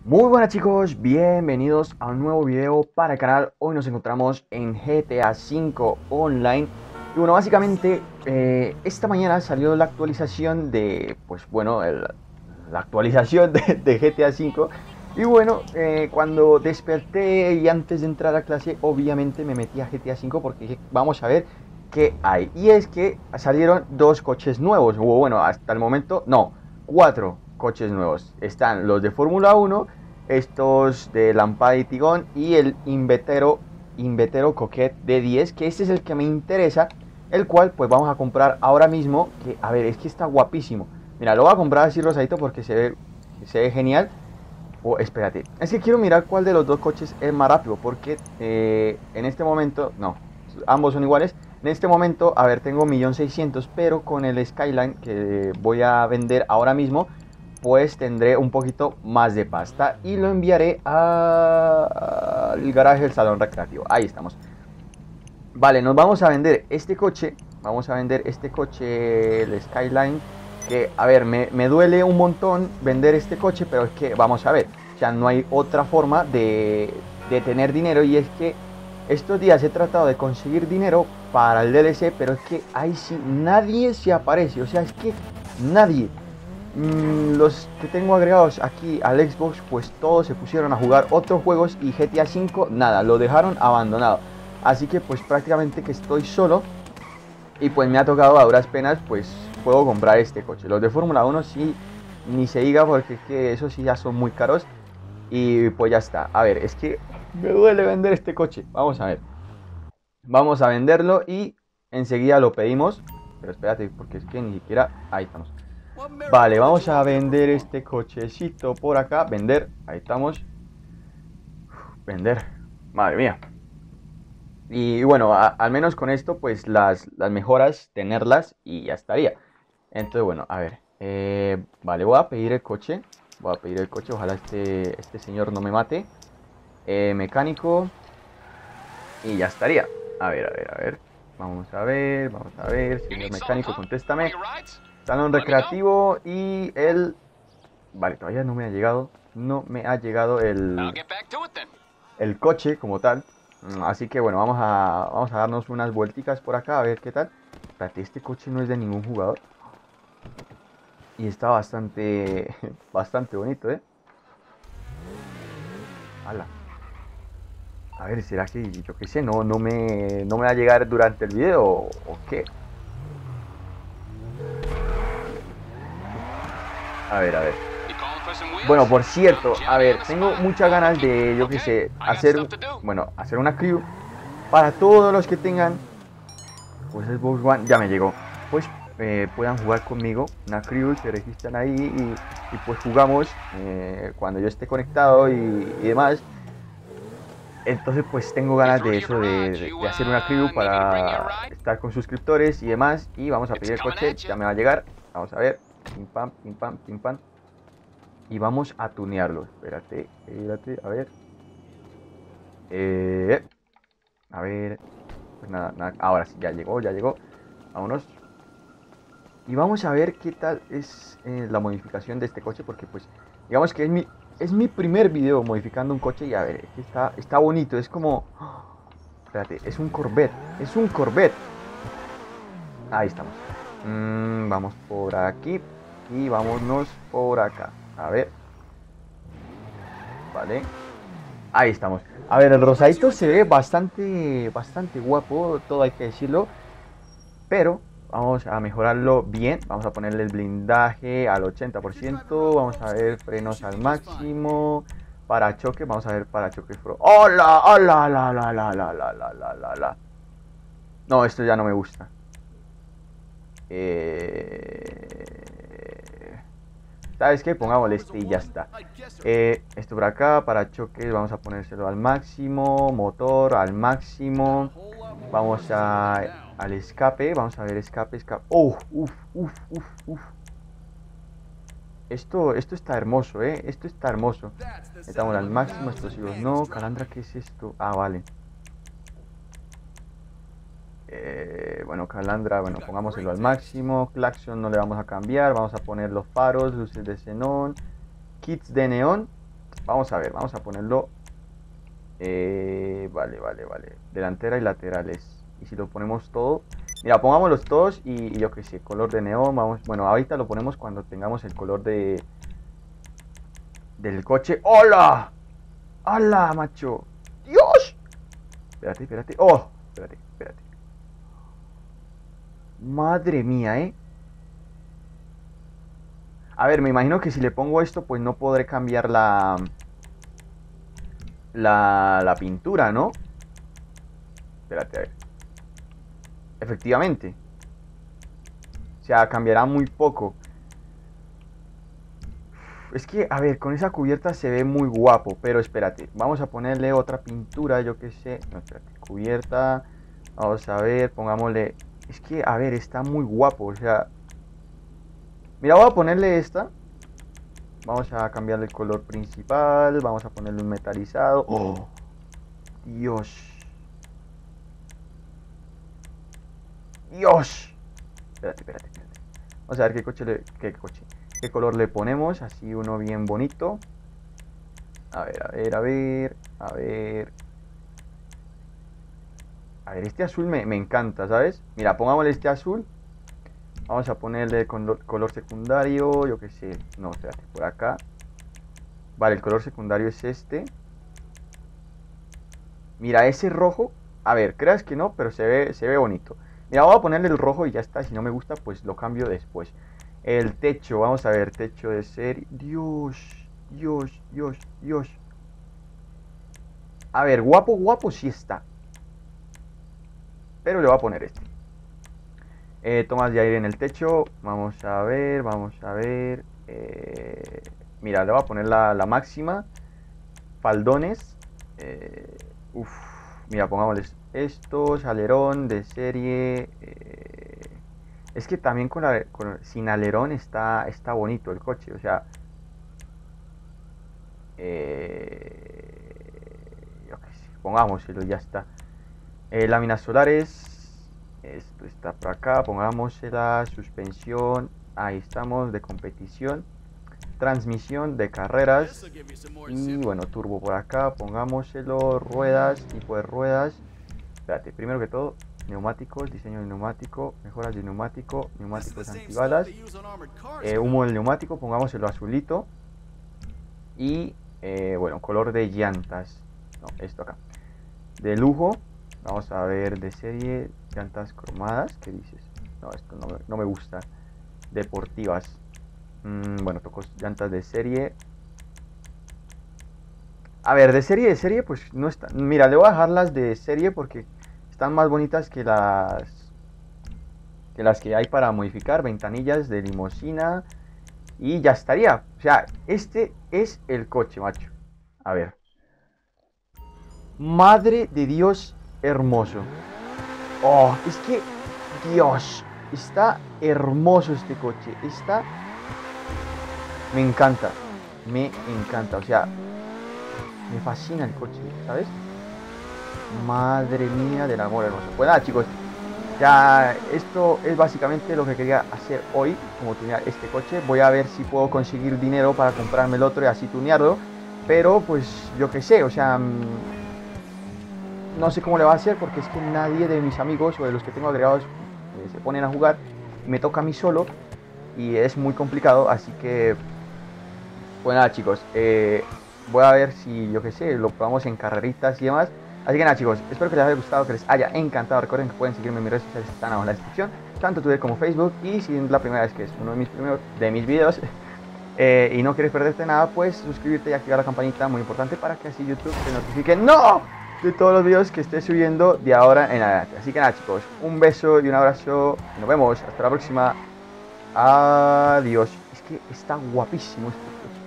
Muy buenas chicos, bienvenidos a un nuevo video para el canal. Hoy nos encontramos en GTA V Online. Y bueno, básicamente esta mañana salió la actualización de, pues bueno, la actualización de GTA V. Y bueno, cuando desperté y antes de entrar a clase, obviamente me metí a GTA V porque dije, vamos a ver qué hay. Y es que salieron dos coches nuevos, o bueno, hasta el momento, no, cuatro coches nuevos. Están los de Fórmula 1, estos de Lampada y Tigón y el Invetero Coquette de 10, que este es el que me interesa, el cual pues vamos a comprar ahora mismo, que a ver, es que está guapísimo. Mira, lo voy a comprar así rosadito porque se ve genial. Oh, espérate, es que quiero mirar cuál de los dos coches es más rápido, porque en este momento, no, ambos son iguales. En este momento, a ver, tengo 1.600.000, pero con el Skyline que voy a vender ahora mismo, pues tendré un poquito más de pasta y lo enviaré al garaje del salón recreativo. Ahí estamos. Vale, nos vamos a vender este coche. Vamos a vender este coche, el Skyline. Que, a ver, me duele un montón vender este coche, pero es que, vamos a ver, o sea, no hay otra forma de tener dinero. Y es que estos días he tratado de conseguir dinero para el DLC, pero es que ahí sí nadie se aparece. O sea, es que nadie. Los que tengo agregados aquí al Xbox, pues todos se pusieron a jugar otros juegos y GTA V, nada, lo dejaron abandonado. Así que pues prácticamente que estoy solo y pues me ha tocado a duras penas, pues puedo comprar este coche. Los de Fórmula 1 sí, ni se diga porque es que esos sí ya son muy caros y pues ya está. A ver, es que me duele vender este coche. Vamos a ver. Vamos a venderlo y enseguida lo pedimos. Pero espérate, porque es que ni siquiera... Ahí estamos. Vale, vamos a vender este cochecito por acá. Vender, ahí estamos. Vender, madre mía. Y bueno, al menos con esto, pues las mejoras, tenerlas y ya estaría. Entonces, bueno, a ver. Vale, voy a pedir el coche. Voy a pedir el coche, ojalá este señor no me mate. Mecánico. Y ya estaría. A ver, a ver, a ver. Vamos a ver. Señor mecánico, contéstame. Salón recreativo y el... Vale, todavía no me ha llegado. No me ha llegado el coche como tal. Así que bueno, vamos a darnos unas vuelticas por acá a ver qué tal. Espérate, este coche no es de ningún jugador. Y está bastante, bastante bonito, ¿eh? Hala. A ver, ¿será que yo qué sé? No me va a llegar durante el video o qué? A ver, a ver. Bueno, por cierto, a ver, tengo muchas ganas de, yo qué sé, bueno, hacer una crew para todos los que tengan, pues Xbox One, ya me llegó, pues puedan jugar conmigo, una crew, se registran ahí y pues jugamos cuando yo esté conectado y demás. Entonces pues tengo ganas de eso, de hacer una crew para estar con suscriptores y demás. Y vamos a pedir el coche, ya me va a llegar, vamos a ver, pim pam, pim pam, pim pam. Y vamos a tunearlo, espérate, espérate, a ver. Eh, a ver, pues nada, nada, ahora sí, ya llegó, vámonos. Y vamos a ver qué tal es la modificación de este coche, porque pues digamos que es mi primer video modificando un coche y a ver, es que está bonito, es como... Espérate, es un Corvette, es un Corvette. Ahí estamos. Vamos por aquí y vámonos por acá. A ver, vale. Ahí estamos. A ver, el rosadito se ve bastante, bastante guapo, todo hay que decirlo. Pero vamos a mejorarlo bien. Vamos a ponerle el blindaje al 80%. Vamos a ver frenos al máximo. Parachoques, vamos a ver parachoques pro. ¡Hola! ¡Hola! ¡La, la, la, la, la, la, la, la, la! No, esto ya no me gusta. ¿Sabes qué? Pongámosle este y ya está. Esto por acá, parachoques, vamos a ponérselo al máximo. Motor al máximo. Vamos al escape. Vamos a ver escape, escape. ¡Oh! ¡Uf! ¡Uf! ¡Uf! ¡Uf! Esto está hermoso, ¿eh? Esto está hermoso. Estamos al máximo, explosivos no. Calandra, ¿qué es esto? Ah, vale. Bueno, Calandra, bueno, pongámoselo al máximo. Claxon no le vamos a cambiar. Vamos a poner los faros, luces de xenón, kits de neón. Vamos a ver, vamos a ponerlo. Vale, vale, vale. Delantera y laterales. Y si lo ponemos todo. Mira, pongámoslos todos y yo qué sé, color de neón. Vamos, bueno, ahorita lo ponemos cuando tengamos el color del coche. ¡Hola! ¡Hala, macho! ¡Dios! Espérate, espérate. ¡Oh! Espérate, espérate. Madre mía, ¿eh? A ver, me imagino que si le pongo esto, pues no podré cambiar la pintura, ¿no? Espérate, a ver. Efectivamente. O sea, cambiará muy poco. Es que, a ver, con esa cubierta se ve muy guapo. Pero espérate, vamos a ponerle otra pintura, yo qué sé. No, espérate, cubierta. Vamos a ver, pongámosle... Es que, a ver, está muy guapo, o sea... Mira, voy a ponerle esta. Vamos a cambiarle el color principal. Vamos a ponerle un metalizado. ¡Oh! Dios. Dios. Espérate, espérate, espérate. Vamos a ver qué color le ponemos. Así uno bien bonito. A ver, a ver, a ver. A ver. A ver, este azul me encanta, ¿sabes? Mira, pongámosle este azul. Vamos a ponerle color secundario. Yo qué sé. No, espérate, por acá. Vale, el color secundario es este. Mira, ese rojo. A ver, creas que no, pero se ve bonito. Mira, voy a ponerle el rojo y ya está. Si no me gusta, pues lo cambio después. El techo, vamos a ver, techo de serie. Dios, Dios, Dios, Dios. A ver, guapo, guapo sí está. Pero le voy a poner este. Tomas de aire en el techo. Vamos a ver, vamos a ver. Mira, le voy a poner la máxima. Faldones. Uf, mira, pongámosles estos. Alerón de serie. Es que también sin alerón está bonito el coche. O sea, yo qué sé, pongámoselo y ya está. Láminas solares. Esto está por acá. Pongámosela. Suspensión. Ahí estamos. De competición. Transmisión de carreras. Y bueno, turbo por acá. Pongámoselo. Ruedas. Tipo de ruedas. Espérate, primero que todo. Neumáticos, diseño de neumático, mejoras de neumático, neumáticos antibalas, humo del neumático, pongámoselo azulito. Y bueno, color de llantas. No, esto acá. De lujo. Vamos a ver de serie. Llantas cromadas. ¿Qué dices? No, esto no me gusta. Deportivas. Bueno, toco llantas de serie. A ver, de serie, pues no está. Mira, le voy a dejar las de serie porque están más bonitas que las que hay para modificar. Ventanillas de limusina. Y ya estaría. O sea, este es el coche, macho. A ver. Madre de Dios hermoso. Oh, es que... Dios. Está hermoso este coche. Me encanta. Me encanta. O sea, me fascina el coche, ¿sabes? Madre mía del amor hermoso. Pues nada, chicos. Ya esto es básicamente lo que quería hacer hoy, como tunear este coche. Voy a ver si puedo conseguir dinero para comprarme el otro y así tunearlo. Pero pues yo qué sé, o sea, no sé cómo le va a hacer porque es que nadie de mis amigos o de los que tengo agregados se ponen a jugar. Me toca a mí solo y es muy complicado, así que... Pues nada, chicos, voy a ver si, yo qué sé, lo probamos en carreritas y demás. Así que nada, chicos, espero que les haya gustado, que les haya encantado. Recuerden que pueden seguirme en mis redes sociales, están abajo en la descripción, tanto Twitter como Facebook. Y si es la primera vez que es uno de mis videos y no quieres perderte nada, pues suscribirte y activar la campanita, muy importante, para que así YouTube te notifique ¡no! De todos los videos que esté subiendo de ahora en adelante. Así que nada, chicos, un beso y un abrazo y nos vemos hasta la próxima. Adiós. Es que está guapísimo este.